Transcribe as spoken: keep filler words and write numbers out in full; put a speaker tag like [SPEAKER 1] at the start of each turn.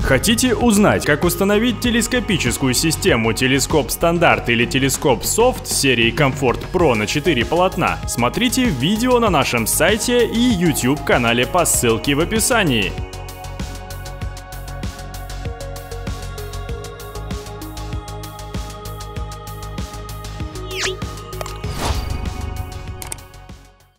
[SPEAKER 1] Хотите узнать, как установить телескопическую систему Телескоп Стандарт или Телескоп Софт серии Комфорт Про на четыре полотна? Смотрите видео на нашем сайте и YouTube канале по ссылке в описании.